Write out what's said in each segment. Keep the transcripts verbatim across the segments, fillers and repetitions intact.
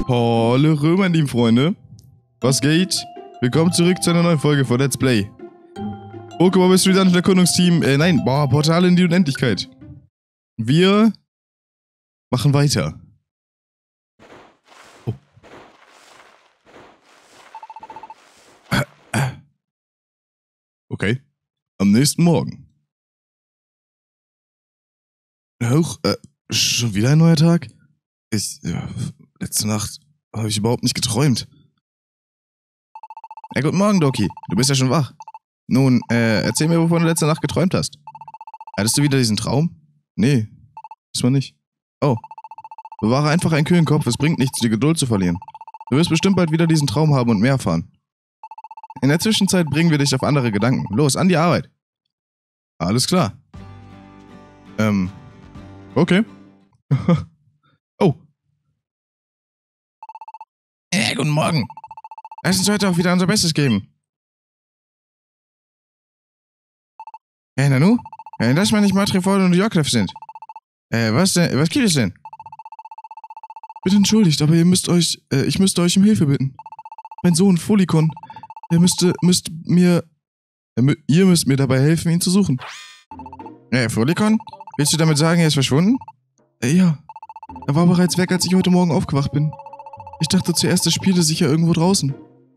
Hallo, meine lieben Freunde. Was geht? Willkommen zurück zu einer neuen Folge von Let's Play. Pokémon Mystery Dungeon Erkundungsteam. Äh, nein, boah, Portale in die Unendlichkeit. Wir machen weiter. Oh. Okay. Am nächsten Morgen. Hoch, äh, schon wieder ein neuer Tag? Ich, ja, letzte Nacht habe ich überhaupt nicht geträumt. Ja, guten Morgen, Doki. Du bist ja schon wach. Nun, äh, erzähl mir, wovon du letzte Nacht geträumt hast. Hattest du wieder diesen Traum? Nee, diesmal nicht. Oh. Bewahre einfach einen kühlen Kopf, es bringt nichts, die Geduld zu verlieren. Du wirst bestimmt bald wieder diesen Traum haben und mehr erfahren. In der Zwischenzeit bringen wir dich auf andere Gedanken. Los, an die Arbeit. Alles klar. Ähm, okay. Oh. Ja, guten Morgen. Lass uns heute auch wieder unser Bestes geben. Hey, Nanu? Äh, dass wir nicht Matrifol und Yorklev sind. Äh, was denn? Was gibt es denn? Bitte entschuldigt, aber ihr müsst euch, äh, ich müsste euch um Hilfe bitten. Mein Sohn, Folikon, er müsste, müsst mir, er mü ihr müsst mir dabei helfen, ihn zu suchen. Äh, Folikon? Willst du damit sagen, er ist verschwunden? Äh, ja. Er war bereits weg, als ich heute Morgen aufgewacht bin. Ich dachte zuerst, er spiele sicher irgendwo draußen.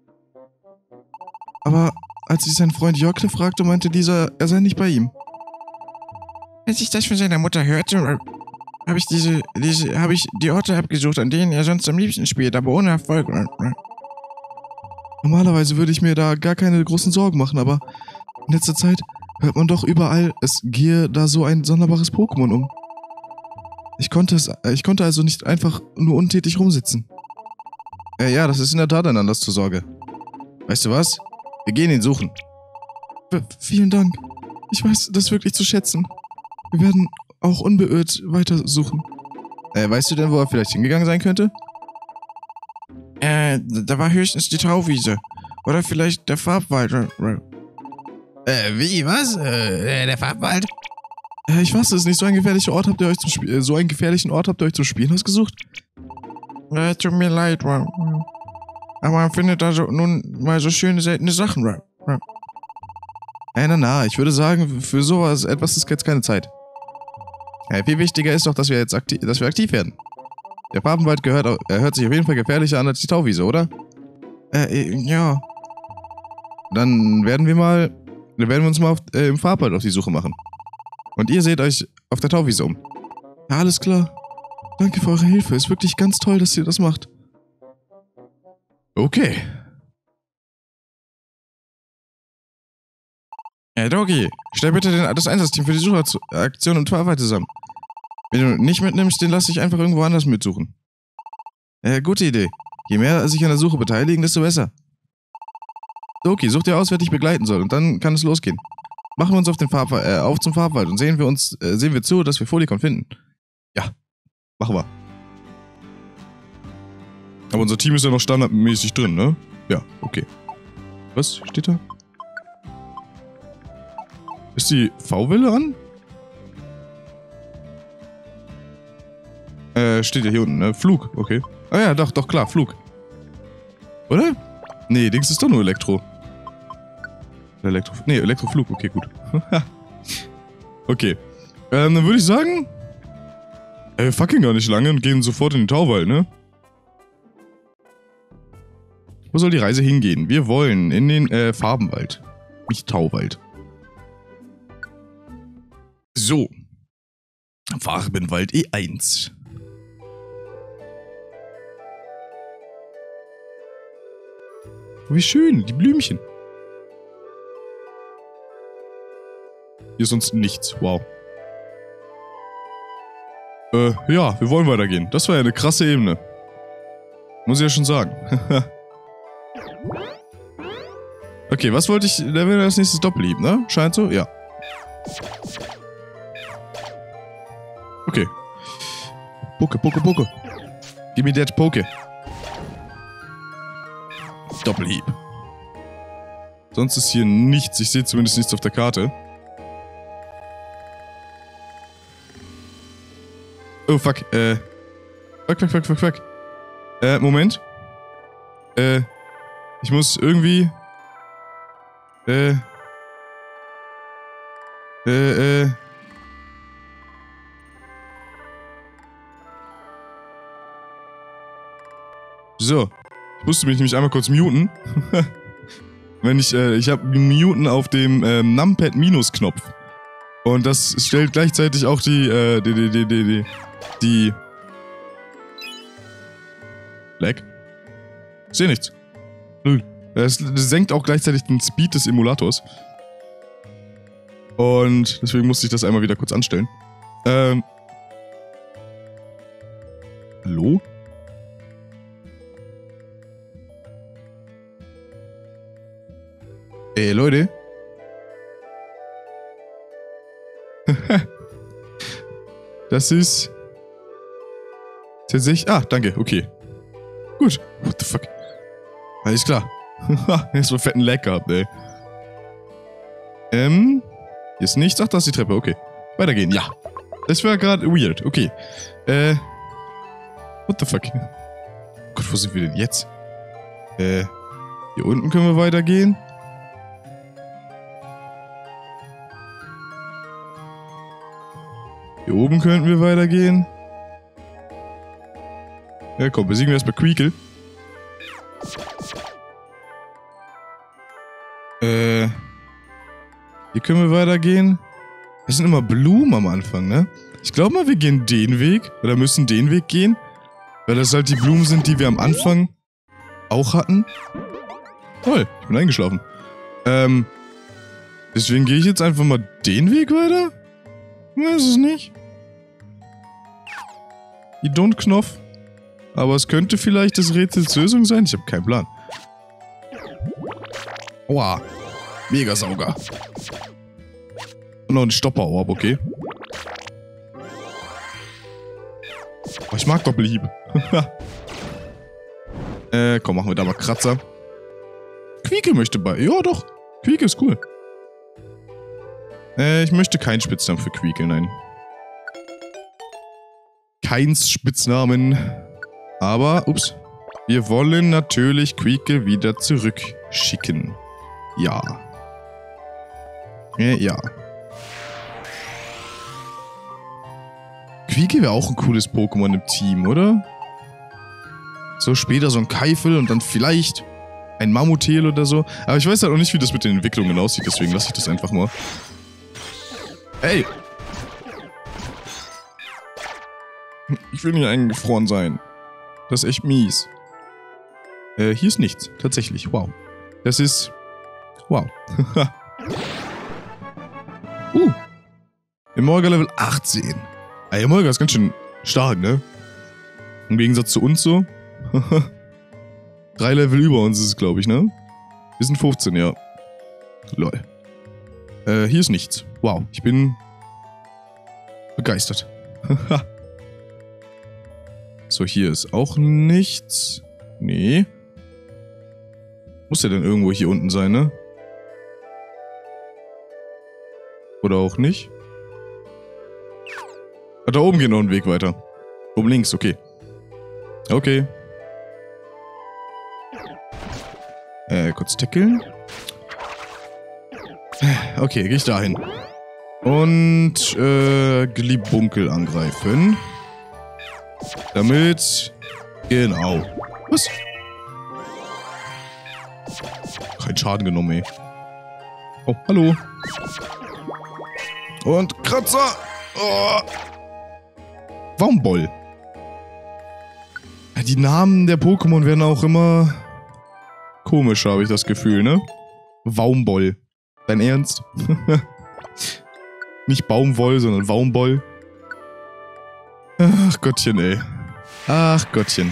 Aber als ich seinen Freund Yorklev fragte, meinte dieser, er sei nicht bei ihm. Als ich das von seiner Mutter hörte, habe ich diese, diese, habe ich die Orte abgesucht, an denen er sonst am liebsten spielt, aber ohne Erfolg. Normalerweise würde ich mir da gar keine großen Sorgen machen, aber in letzter Zeit hört man doch überall, es gehe da so ein sonderbares Pokémon um. Ich konnte es, ich konnte also nicht einfach nur untätig rumsitzen. Äh, ja, das ist in der Tat ein Anlass zur Sorge. Weißt du was? Wir gehen ihn suchen. V vielen Dank. Ich weiß das wirklich zu schätzen. Wir werden auch unbeirrt weitersuchen. Äh, weißt du denn, wo er vielleicht hingegangen sein könnte? Äh, da war höchstens die Tauwiese. Oder vielleicht der Farbwald. Äh, wie, was? Äh, der Farbwald? Äh, ich weiß es nicht. So ein gefährlicher Ort habt ihr euch zum Spiel, äh, so einen gefährlichen Ort habt ihr euch zum Spielen ausgesucht? Äh, tut mir leid, aber man findet da so, nun mal so schöne, seltene Sachen. Äh, na, na, ich würde sagen, für sowas etwas ist jetzt keine Zeit. Ja, viel wichtiger ist doch, dass wir jetzt aktiv, dass wir aktiv werden. Der Farbenwald gehört, er hört sich auf jeden Fall gefährlicher an als die Tauwiese, oder? Äh, ja. Dann werden wir mal, dann werden wir uns mal auf, äh, im Farbwald auf die Suche machen. Und ihr seht euch auf der Tauwiese um. Ja, alles klar. Danke für eure Hilfe. Ist wirklich ganz toll, dass ihr das macht. Okay. Hey, Doki, stell bitte den, das Einsatzteam für die Suchaktion und Farbwald zusammen. Wenn du nicht mitnimmst, den lass ich einfach irgendwo anders mitsuchen. Äh, gute Idee. Je mehr sich an der Suche beteiligen, desto besser. Doki, such dir aus, wer dich begleiten soll, und dann kann es losgehen. Machen wir uns auf den Farbwald, äh, auf zum Farbwald und sehen wir uns, äh, sehen wir zu, dass wir Folikon finden. Ja, machen wir. Aber unser Team ist ja noch standardmäßig drin, ne? Ja, okay. Was steht da? Ist die V-Welle an? Äh, steht ja hier unten, ne? Flug, okay. Ah ja, doch, doch, klar, Flug. Oder? Nee, Dings ist doch nur Elektro. Elektro... Nee, Elektroflug, okay, gut. Okay. Ähm, dann würde ich sagen... Ey, wir fucking gar nicht lange und gehen sofort in den Tauwald, ne? Wo soll die Reise hingehen? Wir wollen in den, äh, Farbenwald. Nicht Tauwald. So. Farbenwald E eins. Wie schön, die Blümchen. Hier ist sonst nichts, wow. Äh, ja, wir wollen weitergehen. Das war ja eine krasse Ebene. Muss ich ja schon sagen. Okay, was wollte ich... Da wäre das nächste Doppelhieb, ne? Scheint so? Ja. Okay. Poke, poke, poke. Give me that poke. Doppelhieb. Sonst ist hier nichts. Ich sehe zumindest nichts auf der Karte. Oh, fuck. Äh. Fuck, fuck, fuck, fuck, fuck. Äh, Moment. Äh, ich muss irgendwie... Äh... Äh, äh... So. Ich musste mich nämlich einmal kurz muten. Wenn ich, äh, ich habe Muten auf dem ähm, Numpad-Minus-Knopf. Und das stellt gleichzeitig auch die, äh, die, die, die, die, die, die... Lag? Ich sehe nichts. Null. Das, das senkt auch gleichzeitig den Speed des Emulators. Und deswegen musste ich das einmal wieder kurz anstellen. Ähm... Hallo? Ey, Leute. Das ist... Tatsächlich... Ah, danke, okay. Gut. What the fuck? Alles klar. Jetzt so fetten Lag gehabt, ey. Ähm... Hier ist nichts. Ach, da ist die Treppe, okay. Weitergehen, ja. Das war gerade weird, okay. Äh... What the fuck? Gott, wo sind wir denn jetzt? Äh... Hier unten können wir weitergehen. Hier oben könnten wir weitergehen. Ja, komm, besiegen wir erstmal Queekle. Äh. Hier können wir weitergehen. Das sind immer Blumen am Anfang, ne? Ich glaube mal, wir gehen den Weg. Oder müssen den Weg gehen. Weil das halt die Blumen sind, die wir am Anfang auch hatten. Toll, ich bin eingeschlafen. Ähm. Deswegen gehe ich jetzt einfach mal den Weg weiter. Ich weiß es nicht. Die Don't-Knopf. Aber es könnte vielleicht das Rätsels Lösung sein. Ich habe keinen Plan. Aua. Megasauger. Und noch ein Stopper-Orb, okay. Oh, ich mag Doppelhieb. äh, komm, machen wir da mal Kratzer. Quieke möchte bei... Ja, doch. Quieke ist cool. Äh, ich möchte keinen Spitznamen für Quieke, nein. Keins Spitznamen. Aber, ups. Wir wollen natürlich Quieke wieder zurückschicken. Ja. Äh, ja. Quieke wäre auch ein cooles Pokémon im Team, oder? So später so ein Keifel und dann vielleicht ein Mammutel oder so. Aber ich weiß halt auch nicht, wie das mit den Entwicklungen aussieht, deswegen lasse ich das einfach mal. Ey! Ich will nicht eingefroren sein. Das ist echt mies. Äh, hier ist nichts. Tatsächlich. Wow. Das ist... Wow. uh. Emolga Level achtzehn. Ey, Emolga ist ganz schön stark, ne? Im Gegensatz zu uns so. Drei Level über uns ist es, glaube ich, ne? Wir sind fünfzehn, ja. Lol. Äh, hier ist nichts. Wow. Ich bin... begeistert. So, hier ist auch nichts. Nee. Muss ja dann irgendwo hier unten sein, ne? Oder auch nicht? Ah, da oben geht noch ein Weg weiter. Oben links, okay. Okay. Äh, kurz tackeln. Okay, gehe ich dahin. Und, äh, Glibunkel angreifen. Damit... Genau. Was? Kein Schaden genommen, ey. Oh, hallo. Und Kratzer. Oh. Waumboll. Die Namen der Pokémon werden auch immer komischer, habe ich das Gefühl, ne? Waumboll. Dein Ernst? Nicht Baumwoll, sondern Waumboll. Ach Gottchen, ey. Ach Gottchen.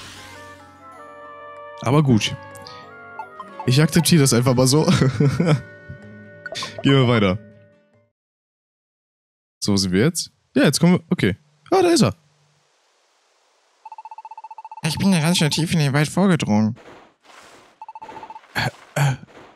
Aber gut. Ich akzeptiere das einfach mal so. Gehen wir weiter. So, sind wir jetzt? Ja, jetzt kommen wir... Okay. Ah, da ist er. Ich bin ja ganz schön tief in den Wald vorgedrungen. Äh, äh.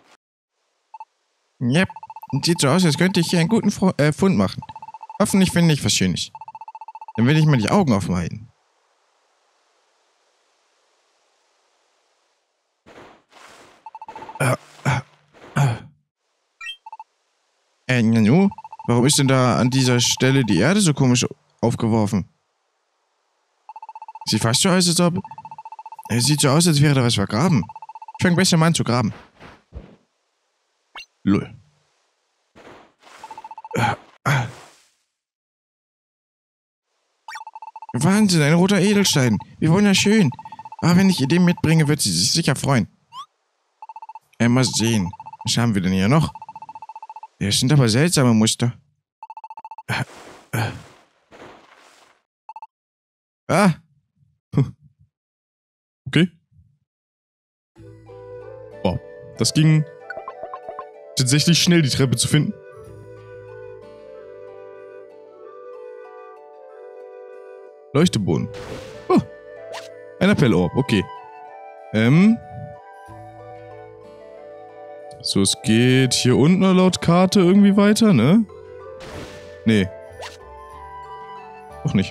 Yep. Sieht so aus, als könnte ich hier einen guten Fro äh, Fund machen. Hoffentlich finde ich was Schönes. Dann will ich mal die Augen aufhalten. Äh, Nanu? Warum ist denn da an dieser Stelle die Erde so komisch aufgeworfen? Sieht fast so aus, als ob... Es sieht so aus, als wäre da was vergraben. Ich fange besser mal an zu graben. Lol. Ah, ah. Wahnsinn, ein roter Edelstein. Wie wunderschön. Aber wenn ich ihr den mitbringe, wird sie sich sicher freuen. Er muss sehen. Was haben wir denn hier noch? Das sind aber seltsame Muster. Ah. Ah. ah. Okay. Wow. Das ging tatsächlich schnell, die Treppe zu finden. Leuchteboden. Oh. Ein Appellorb, okay. Ähm. So, es geht hier unten laut Karte irgendwie weiter, ne? Nee. Doch nicht.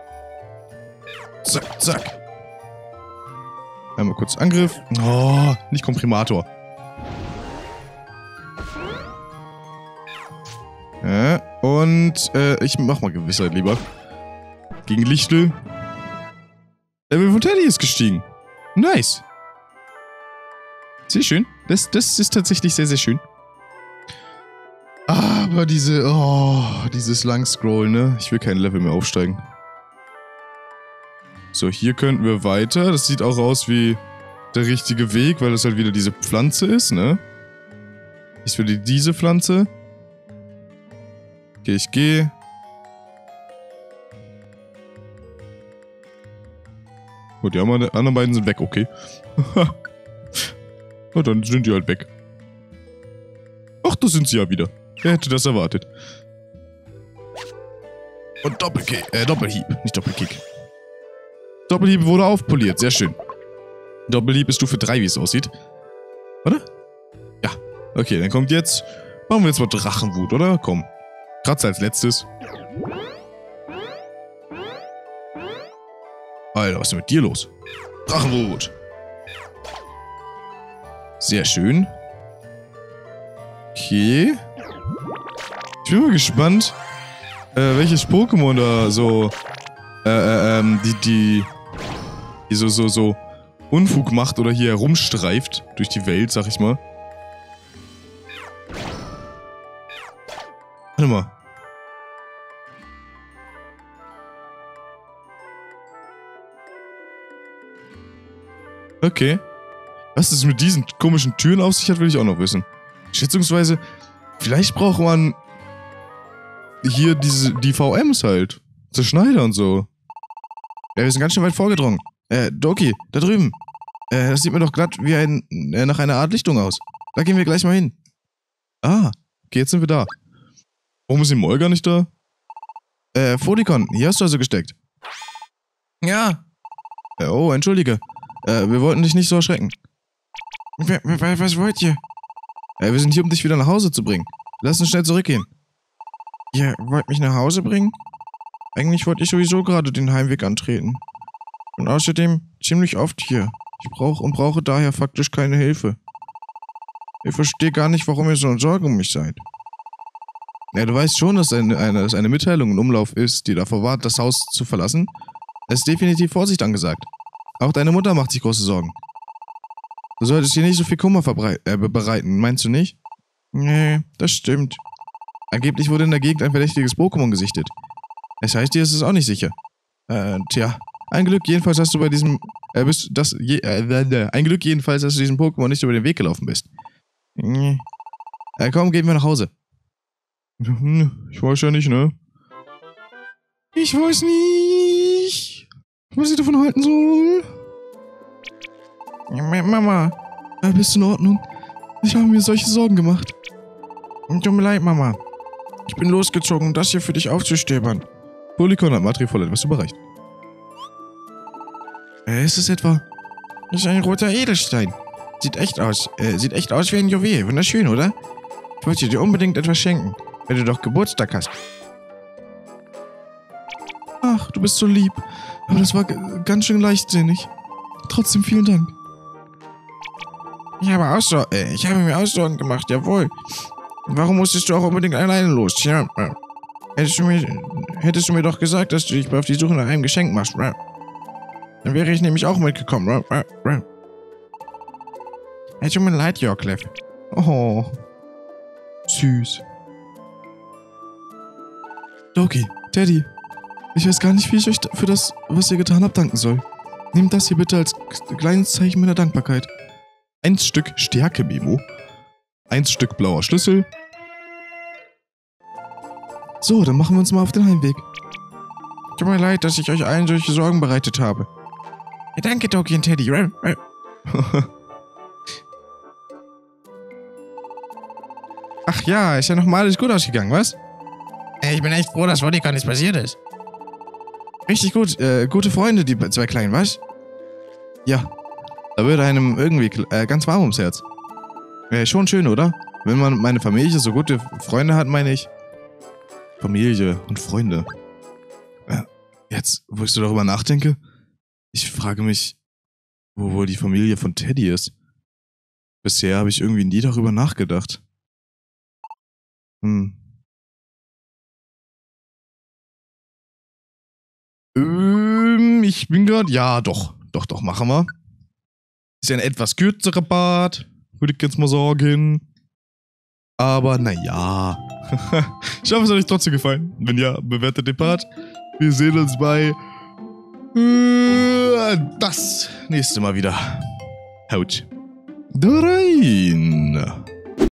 Zack, zack. Einmal kurz Angriff. Oh, nicht Komprimator. Ja, und äh, ich mach mal Gewissheit lieber. Gegen Lichtel. Level von Teddy ist gestiegen. Nice. Sehr schön. Das, das ist tatsächlich sehr, sehr schön. Aber diese, oh, dieses Langscroll, ne? Ich will kein Level mehr aufsteigen. So, hier könnten wir weiter. Das sieht auch aus wie der richtige Weg, weil das halt wieder diese Pflanze ist, ne? Ich will diese Pflanze. Okay, ich gehe. Gut, die anderen beiden sind weg, okay. Na, dann sind die halt weg. Ach, da sind sie ja wieder. Wer hätte das erwartet? Und Doppelkick, äh, Doppelhieb, nicht Doppelkick. Doppelhieb wurde aufpoliert, sehr schön. Doppelhieb ist Stufe drei, wie es aussieht. Oder? Ja. Okay, dann kommt jetzt... Machen wir jetzt mal Drachenwut, oder? Komm. Kratzer als letztes. Alter, was ist denn mit dir los? Drachenwut. Sehr schön. Okay. Ich bin mal gespannt, äh, welches Pokémon da so, äh, äh, ähm, die, die, die so, so, so Unfug macht oder hier herumstreift durch die Welt, sag ich mal. Warte mal. Okay. Was es mit diesen komischen Türen auf sich hat, will ich auch noch wissen. Schätzungsweise, vielleicht braucht man hier diese, die V Ms halt. Zerschneider und so. Ja, wir sind ganz schön weit vorgedrungen. Äh, Doki, da drüben. Äh, das sieht mir doch glatt wie ein, äh, nach einer Art Lichtung aus. Da gehen wir gleich mal hin. Ah, okay, jetzt sind wir da. Warum ist die Molga nicht da? Äh, Fodikon, hier hast du also gesteckt. Ja. Äh, oh, entschuldige. Äh, wir wollten dich nicht so erschrecken. Was wollt ihr? Äh, wir sind hier, um dich wieder nach Hause zu bringen. Lass uns schnell zurückgehen. Ihr wollt mich nach Hause bringen? Eigentlich wollte ich sowieso gerade den Heimweg antreten. Und außerdem ziemlich oft hier. Ich brauche und brauche daher faktisch keine Hilfe. Ich verstehe gar nicht, warum ihr so in Sorge um mich seid. Ja, du weißt schon, dass eine, eine, dass eine Mitteilung in Umlauf ist, die davor warnt, das Haus zu verlassen. Es ist definitiv Vorsicht angesagt. Auch deine Mutter macht sich große Sorgen. Du solltest hier nicht so viel Kummer äh, bereiten, meinst du nicht? Nee, das stimmt. Angeblich wurde in der Gegend ein verdächtiges Pokémon gesichtet. Es heißt, dir ist es auch nicht sicher. Äh, tja. Ein Glück jedenfalls, dass du bei diesem, äh, bist, das, je, äh, ein Glück jedenfalls, dass du diesem Pokémon nicht über den Weg gelaufen bist. Nee. Äh, komm, gehen wir nach Hause. Ich weiß ja nicht, ne? Ich weiß nicht, was ich davon halten soll. Mama, bist du in Ordnung? Ich habe mir solche Sorgen gemacht. Tut mir leid, Mama. Ich bin losgezogen, um das hier für dich aufzustöbern. Polikon hat Matri voll etwas überreicht. Äh, ist es etwa? Das ist ein roter Edelstein. Sieht echt aus. Äh, sieht echt aus wie ein Juwel. Wunderschön, oder? Ich wollte dir unbedingt etwas schenken, wenn du doch Geburtstag hast. Ach, du bist so lieb. Aber das war ganz schön leichtsinnig. Trotzdem vielen Dank. Ich habe auch so, äh, ich habe mir auch Sorgen gemacht, jawohl. Warum musstest du auch unbedingt alleine los? Tja, hättest du mir, hättest du mir doch gesagt, dass du dich auf die Suche nach einem Geschenk machst. Dann wäre ich nämlich auch mitgekommen. Es tut mir leid, Yorklev. Oh. Süß. Doki, Teddy. Ich weiß gar nicht, wie ich euch für das, was ihr getan habt, danken soll. Nehmt das hier bitte als kleines Zeichen meiner Dankbarkeit. Ein Stück Stärke-Memo. Ein Stück blauer Schlüssel. So, dann machen wir uns mal auf den Heimweg. Tut mir leid, dass ich euch allen solche Sorgen bereitet habe. Ja, danke, Doki und Teddy. Ach ja, ist ja nochmal alles gut ausgegangen, was? Ich bin echt froh, dass Vodika nichts passiert ist. Richtig gut, äh, gute Freunde, die zwei Kleinen, was? Ja, da wird einem irgendwie äh, ganz warm ums Herz. Äh, schon schön, oder? Wenn man meine Familie so gute Freunde hat, meine ich. Familie und Freunde. Äh, jetzt, wo ich so darüber nachdenke, ich frage mich, wo wohl die Familie von Teddy ist. Bisher habe ich irgendwie nie darüber nachgedacht. Hm. Ähm, ich bin gerade... Ja, doch. Doch, doch, machen wir. Ist ja ein etwas kürzerer Part, würde ich jetzt mal sagen. Aber naja. Ich hoffe, es hat euch trotzdem gefallen. Wenn ja, bewertet den Part. Wir sehen uns bei... Äh, das nächste Mal wieder. Haut da rein.